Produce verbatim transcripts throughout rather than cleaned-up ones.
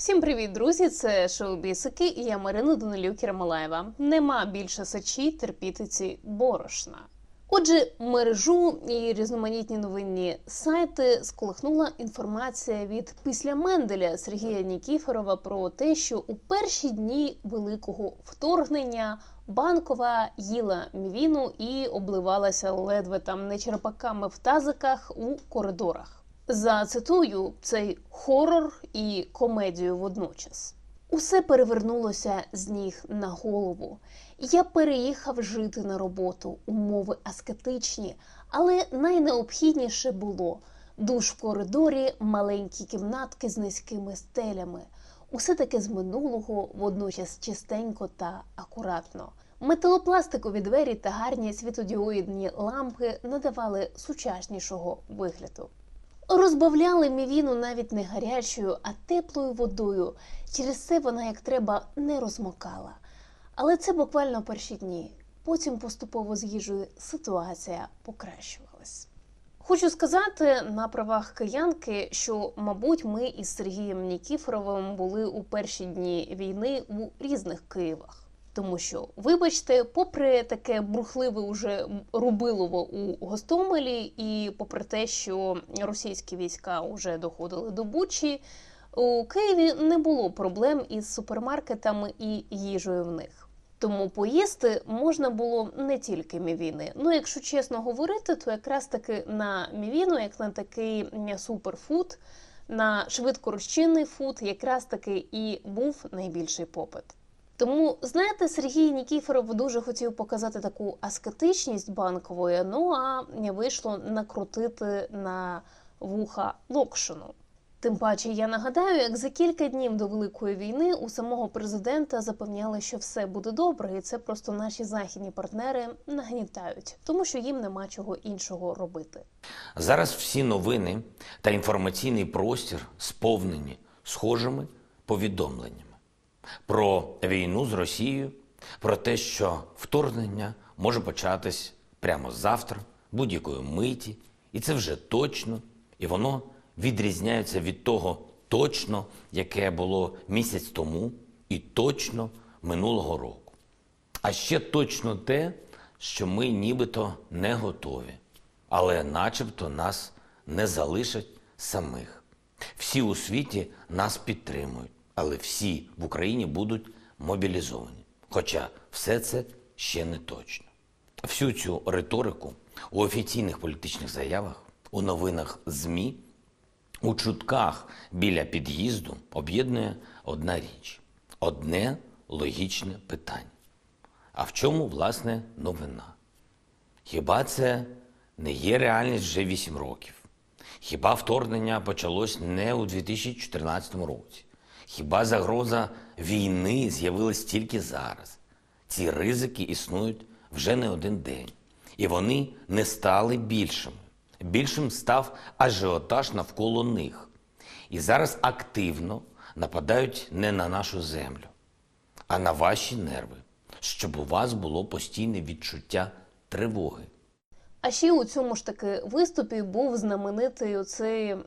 Всім привіт, друзі! Це шоу Бісики і я Марина Данилюк-Ермолаєва. Нема більше сечі терпіти ці борошна. Отже, мережу і різноманітні новинні сайти сколихнула інформація від після Менделя Сергія Нікіфорова про те, що у перші дні великого вторгнення Банкова їла мівіну і обливалася ледве там не черпаками в тазиках у коридорах. Зацитую цей хорор і комедію водночас. Усе перевернулося з ніг на голову. Я переїхав жити на роботу, умови аскетичні, але найнеобхідніше було душ в коридорі, маленькі кімнатки з низькими стелями. Усе таке з минулого, водночас чистенько та акуратно. Металопластикові двері та гарні світодіоїдні лампи надавали сучаснішого вигляду. Розбавляли мівіну навіть не гарячою, а теплою водою. Через це вона, як треба, не розмокала. Але це буквально перші дні. Потім поступово з їжею ситуація покращувалась. Хочу сказати на правах киянки, що, мабуть, ми із Сергієм Нікіфоровим були у перші дні війни у різних Києвах. Тому що, вибачте, попри таке бурхливе уже Рубилово у Гостомелі і попри те, що російські війська вже доходили до Бучі, у Києві не було проблем із супермаркетами і їжею в них. Тому поїсти можна було не тільки мівіни. Ну, якщо чесно говорити, то якраз таки на мівіну, як на такий суперфуд, на швидкорозчинний фуд, якраз таки і був найбільший попит. Тому, знаєте, Сергій Нікіфоров дуже хотів показати таку аскетичність Банкової, ну а вийшло накрутити на вуха локшину. Тим паче, я нагадаю, як за кілька днів до Великої війни у самого президента запевняли, що все буде добре, і це просто наші західні партнери нагнітають, тому що їм нема чого іншого робити. Зараз всі новини та інформаційний простір сповнені схожими повідомленнями. Про війну з Росією, про те, що вторгнення може початись прямо завтра, будь-якої миті, і це вже точно, і воно відрізняється від того точно, яке було місяць тому, і точно минулого року. А ще точно те, що ми нібито не готові, але начебто нас не залишать самих. Всі у світі нас підтримують. Але всі в Україні будуть мобілізовані. Хоча все це ще не точно. Всю цю риторику у офіційних політичних заявах, у новинах ЗМІ, у чутках біля під'їзду об'єднує одна річ. Одне логічне питання. А в чому, власне, новина? Хіба це не є реальність вже вісім років? Хіба вторгнення почалось не у дві тисячі чотирнадцятому році? Хіба загроза війни з'явилась тільки зараз? Ці ризики існують вже не один день. І вони не стали більшими. Більшим став ажіотаж навколо них. І зараз активно нападають не на нашу землю, а на ваші нерви, щоб у вас було постійне відчуття тривоги. А ще у цьому ж таки виступі був знаменитий оцей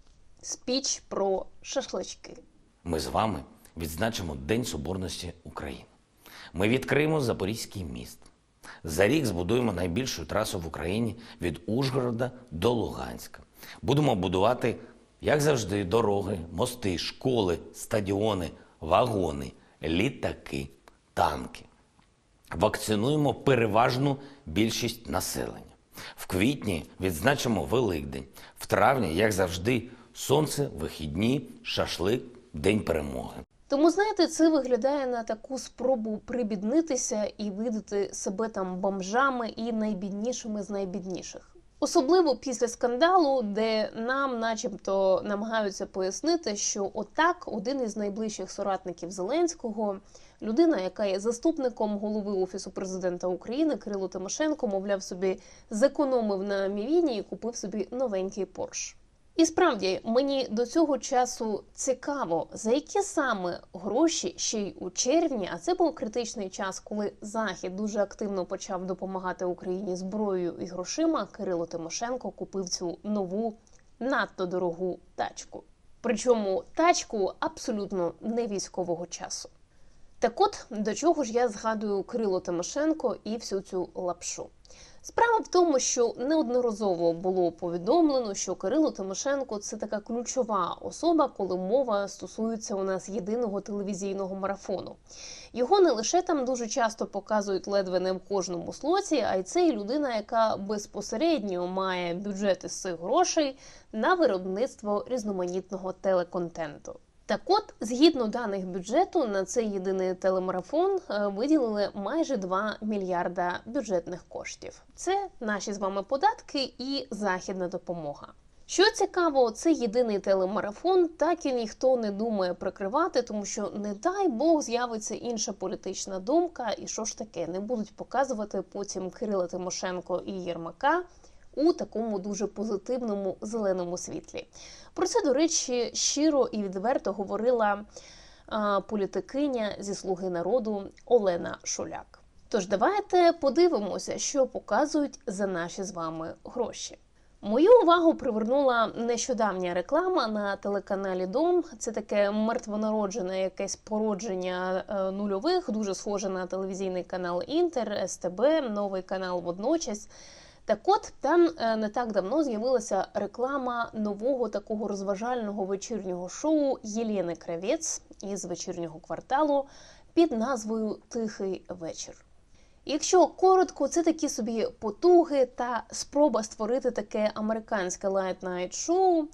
спіч про шашлички. Ми з вами відзначимо День Соборності України. Ми відкриємо Запорізький міст. За рік збудуємо найбільшу трасу в Україні від Ужгорода до Луганська. Будемо будувати, як завжди, дороги, мости, школи, стадіони, вагони, літаки, танки. Вакцинуємо переважну більшість населення. В квітні відзначимо Великдень. В травні, як завжди, сонце, вихідні, шашлик, День перемоги. Тому, знаєте, це виглядає на таку спробу прибіднитися і видати себе там бомжами і найбіднішими з найбідніших. Особливо після скандалу, де нам начебто намагаються пояснити, що отак один із найближчих соратників Зеленського, людина, яка є заступником голови Офісу президента України, Кирило Тимошенко, мовляв, собі зекономив на мівіні і купив собі новенький Порш. І справді, мені до цього часу цікаво, за які саме гроші ще й у червні, а це був критичний час, коли Захід дуже активно почав допомагати Україні зброєю і грошима, Кирило Тимошенко купив цю нову, надто дорогу тачку. Причому тачку абсолютно не військового часу. Так от, до чого ж я згадую Кирило Тимошенко і всю цю лапшу. Справа в тому, що неодноразово було повідомлено, що Кирило Тимошенко – це така ключова особа, коли мова стосується у нас єдиного телевізійного марафону. Його не лише там дуже часто показують ледве не в кожному слоті, а й це і людина, яка безпосередньо має бюджет із цих грошей на виробництво різноманітного телеконтенту. Так от, згідно даних бюджету, на цей єдиний телемарафон виділили майже два мільярда бюджетних коштів. Це наші з вами податки і західна допомога. Що цікаво, цей єдиний телемарафон так і ніхто не думає прикривати, тому що, не дай Бог, з'явиться інша політична думка, і що ж таке, не будуть показувати потім Кирила Тимошенко і Єрмака у такому дуже позитивному зеленому світлі. Про це, до речі, щиро і відверто говорила а, політикиня зі «Слуги народу» Олена Шуляк. Тож давайте подивимося, що показують за наші з вами гроші. Мою увагу привернула нещодавня реклама на телеканалі «Дом». Це таке мертвонароджене якесь породження нульових, дуже схоже на телевізійний канал «Інтер», ес те бе, новий канал «Водночас». Так от, там не так давно з'явилася реклама нового такого розважального вечірнього шоу Єлени Кравець із «Вечірнього кварталу» під назвою «Тихий вечір». Якщо коротко, це такі собі потуги та спроба створити таке американське лайт-найт-шоу,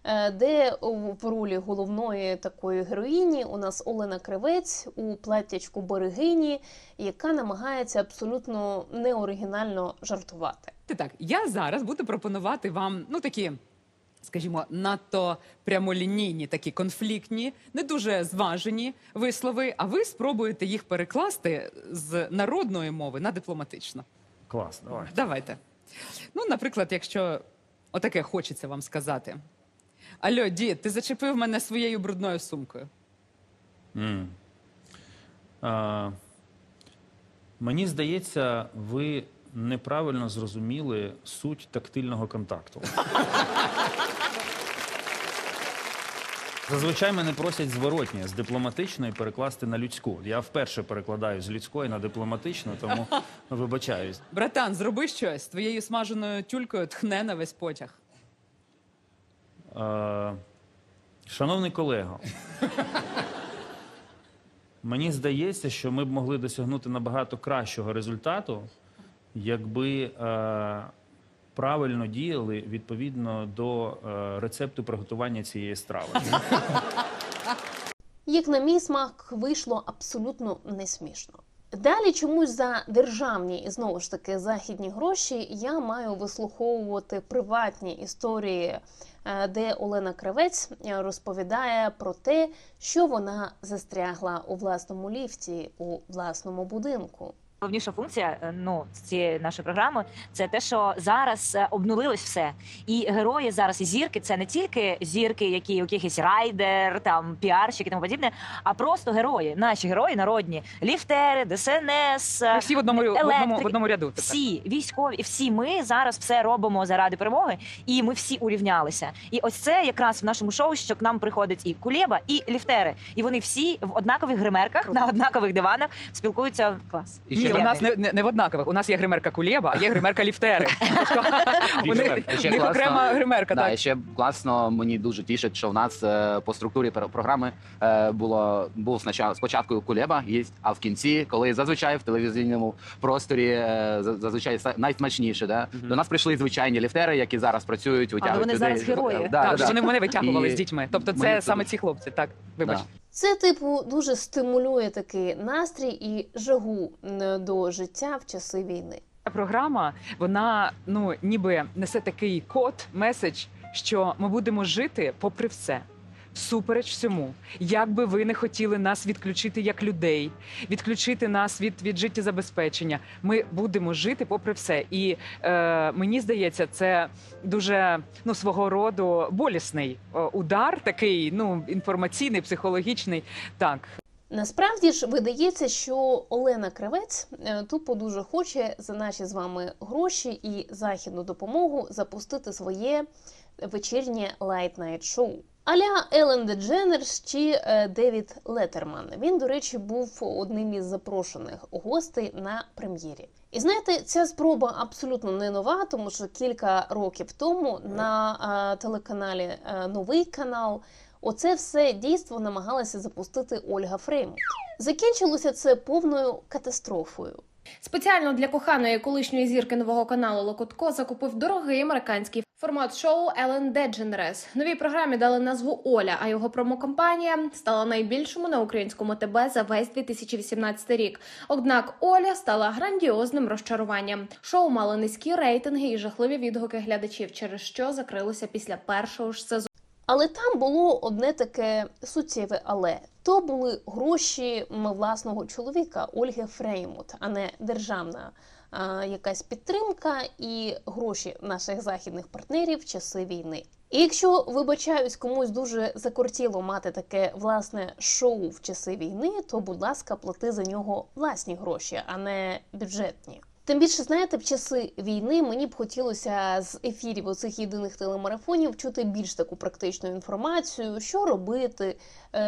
де в ролі головної такої героїні у нас Олена Кравець у платтячку берегині, яка намагається абсолютно неоригінально жартувати. Так, я зараз буду пропонувати вам, ну, такі, скажімо, надто прямолінійні, такі конфліктні, не дуже зважені вислови, а ви спробуєте їх перекласти з народної мови на дипломатичну. Клас, давай. Давайте. Ну, наприклад, якщо отаке хочеться вам сказати. Алло, дід, ти зачепив мене своєю брудною сумкою. Mm. А, мені здається, ви неправильно зрозуміли суть тактильного контакту. Зазвичай мене просять зворотні, з дипломатичної перекласти на людську. Я вперше перекладаю з людської на дипломатичну, тому вибачаюсь. Братан, зроби щось. Твоєю смаженою тюлькою тхне на весь потяг. Е, шановний колего, мені здається, що ми б могли досягнути набагато кращого результату, якби е, правильно діяли відповідно до е, рецепту приготування цієї страви. Як на мій смак, вийшло абсолютно не смішно. Далі чомусь за державні і, знову ж таки, західні гроші я маю вислуховувати приватні історії, де Олена Кравець розповідає про те, що вона застрягла у власному ліфті, у власному будинку. Головніша функція, ну, цієї нашої програми – це те, що зараз обнулилось все. І герої зараз, і зірки – це не тільки зірки, які якийсь райдер, там, піарщик і тому подібне, а просто герої. Наші герої народні. Ліфтери, де ес ен ес, Ми всі в одному, в одному, в одному ряду. Тепер. Всі військові, і всі ми зараз все робимо заради перемоги, і ми всі урівнялися. І ось це якраз в нашому шоу, що к нам приходить і Кулеба, і ліфтери. І вони всі в однакових гримерках, на однакових диванах спілкуються. Клас. Ні, у нас не, не, не в однакових. У нас є гримерка Кулеба, а є гримерка ліфтери. У них окрема гримерка. Да, і ще класно, мені дуже тішить, що в нас е, по структурі програми е, було, був спочатку, спочатку Кулеба, є, а в кінці, коли зазвичай в телевізійному просторі е, зазвичай найсмачніше, да? Mm-hmm. До нас прийшли звичайні ліфтери, які зараз працюють, витягують вони людей. зараз герої. Да, так, да, вони мене витягували і... з дітьми. Тобто це Мені саме тут... ці хлопці. Так, вибач. Да. Це, типу, дуже стимулює такий настрій і жагу до життя в часи війни. Програма, вона, ну, ніби несе такий код, меседж, що ми будемо жити попри все. Всупереч всьому. Як би ви не хотіли нас відключити як людей, відключити нас від, від життєзабезпечення, ми будемо жити попри все. І е, мені здається, це дуже, ну, свого роду болісний удар, такий, ну, інформаційний, психологічний. Так. Насправді ж видається, що Олена Кравець тупо дуже хоче за наші з вами гроші і західну допомогу запустити своє вечірнє лайт-найт-шоу. А-ля Елен Дедженерс чи е, Девід Леттерман. Він, до речі, був одним із запрошених гостей на прем'єрі. І знаєте, ця спроба абсолютно не нова, тому що кілька років тому на е, телеканалі е, «Новий канал» оце все дійство намагалася запустити Ольга Фреймут. Закінчилося це повною катастрофою. Спеціально для коханої колишньої зірки нового каналу Локотко закупив дорогий американський формат шоу Елен Дедженерес. Новій програмі дали назву «Оля», а його промокомпанія стала найбільшому на українському ТБ за весь дві тисячі вісімнадцятий рік. Однак Оля стала грандіозним розчаруванням. Шоу мало низькі рейтинги і жахливі відгуки глядачів, через що закрилося після першого ж сезону. Але там було одне таке суттєве «але». То були гроші власного чоловіка Ольги Фреймут, а не державна а, якась підтримка і гроші наших західних партнерів в часи війни. І якщо, вибачаюсь, комусь дуже закортіло мати таке власне шоу в часи війни, то, будь ласка, плати за нього власні гроші, а не бюджетні. Тим більше, знаєте, в часи війни мені б хотілося з ефірів оцих єдиних телемарафонів чути більш таку практичну інформацію, що робити,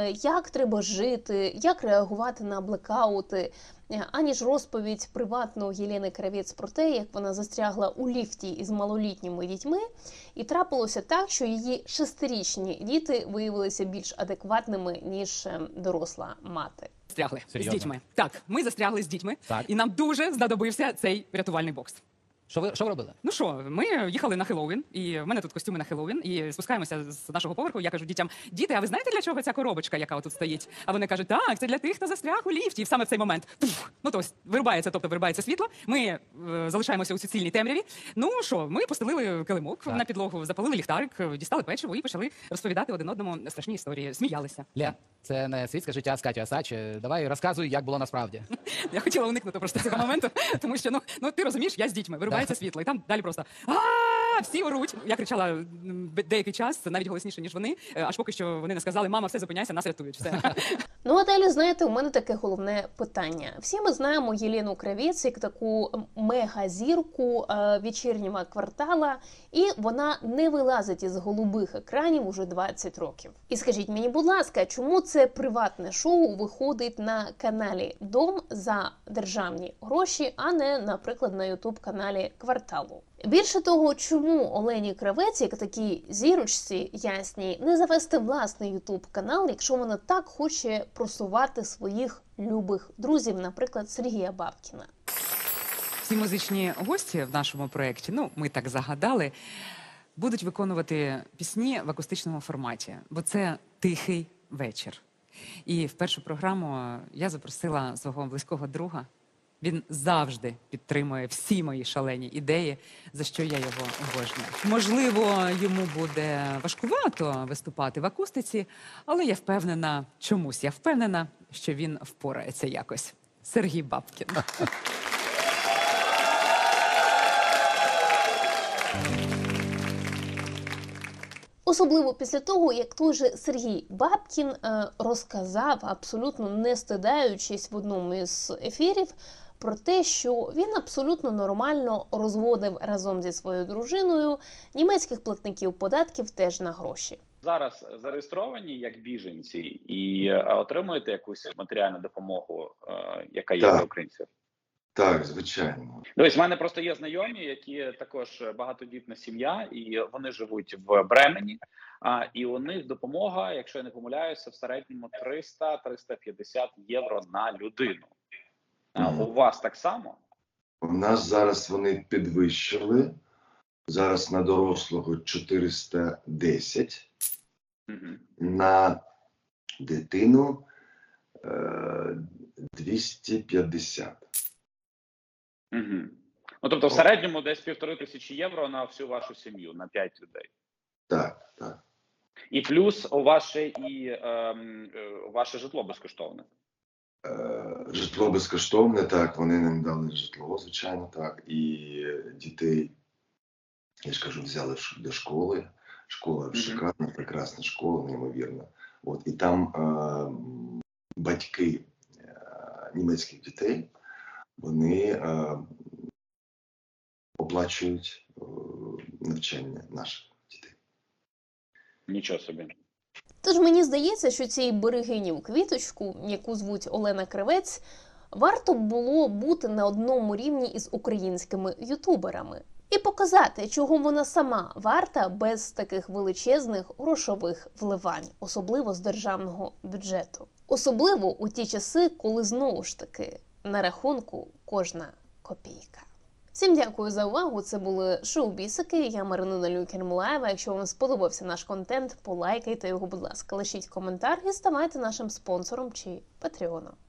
як треба жити, як реагувати на блекаути, аніж розповідь приватного Єлени Кравець про те, як вона застрягла у ліфті із малолітніми дітьми, і трапилося так, що її шестирічні діти виявилися більш адекватними, ніж доросла мати. Застрягли Серйозно? з дітьми. Так, ми застрягли з дітьми, Так. і нам дуже знадобився цей рятувальний бокс. Що ви, що ви робили? Ну що, ми їхали на Хеллоуін, і в мене тут костюми на Хеллоуін, і спускаємося з нашого поверху. Я кажу дітям: діти, а ви знаєте, для чого ця коробочка, яка тут стоїть? А вони кажуть: так, це для тих, хто застряг у ліфті. І саме в цей момент, пуф, ну то ось, вирубається, тобто вирубається світло. Ми е, залишаємося у суцільній темряві. Ну що, ми постелили килимок Так. на підлогу, запалили ліхтарик, дістали печиво і почали розповідати один одному страшні історії. Сміялися. Ля, це не світське життя з Катю Асач. Давай розказуй, як було насправді. Я хотіла уникнути просто цього моменту, тому що ну, ну ти розумієш, я з дітьми, вирубається світло, і там далі просто а всі оруть. Я кричала м, деякий час, навіть голосніше, ніж вони, е, аж поки що вони не сказали: мама, все, зупиняйся, нас рятують. Все. Ну а далі, знаєте, у мене таке головне питання. Всі ми знаємо Єлену Кравець як таку мегазірку е, вечірнього квартала, і вона не вилазить із голубих екранів уже двадцять років. І скажіть мені, будь ласка, чому це приватне шоу виходить на каналі Дом за державні гроші, а не, наприклад, на ютуб-каналі Кварталу? Більше того, чому Олені Кравець, як такій зірочці ясній, не завести власний ютуб-канал, якщо вона так хоче просувати своїх любих друзів, наприклад, Сергія Бабкіна? Всі музичні гості в нашому проєкті, ну, ми так загадали, будуть виконувати пісні в акустичному форматі, бо це тихий вечір. І в першу програму я запросила свого близького друга. Він завжди підтримує всі мої шалені ідеї, за що я його обожнюю. Можливо, йому буде важкувато виступати в акустиці, але я впевнена, чомусь я впевнена, що він впорається якось. Сергій Бабкін. Особливо після того, як той же Сергій Бабкін е, розказав, абсолютно не стидаючись в одному із ефірів, про те, що він абсолютно нормально розводив разом зі своєю дружиною німецьких платників податків теж на гроші. Зараз зареєстровані як біженці і е, отримуєте якусь матеріальну допомогу, е, яка є Так. для українців? Так, звичайно. Дивись, в мене просто є знайомі, які також багатодітна сім'я, і вони живуть в Бремені. А і у них допомога, якщо я не помиляюся, в середньому триста - триста п'ятдесят євро на людину. А Мгм. у вас так само? У нас зараз вони підвищили. Зараз на дорослого чотириста десять, Угу. на дитину е, двісті п'ятдесят. Угу. Ну, тобто в середньому десь півтори тисячі євро на всю вашу сім'ю, на п'ять людей. Так, так. І плюс у ваше і ем, е, ваше житло безкоштовне. Е, Житло безкоштовне, так, вони нам дали житло, звичайно, так. І дітей, я ж кажу, взяли в ш- до школи. Школа Мгм. шикарна, прекрасна школа, неймовірна. От, і там е, батьки е, німецьких дітей, вони е, оплачують е, навчання наших дітей. Нічого собі. Тож мені здається, що цій берегині у квіточку, яку звуть Олена Кривець, варто було бути на одному рівні із українськими ютуберами і показати, чого вона сама варта без таких величезних грошових вливань, особливо з державного бюджету. Особливо у ті часи, коли знову ж таки на рахунку кожна копійка. Всім дякую за увагу. Це були шоу-бісики. Я Марина Нелюкін-Мулаєва. Якщо вам сподобався наш контент, полайкайте його, будь ласка, лишіть коментар і ставайте нашим спонсором чи патреоном.